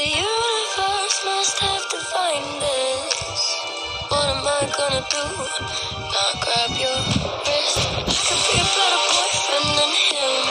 universe must have defined this. What am I gonna do? Not grab your wrist. I could be a better boyfriend than him.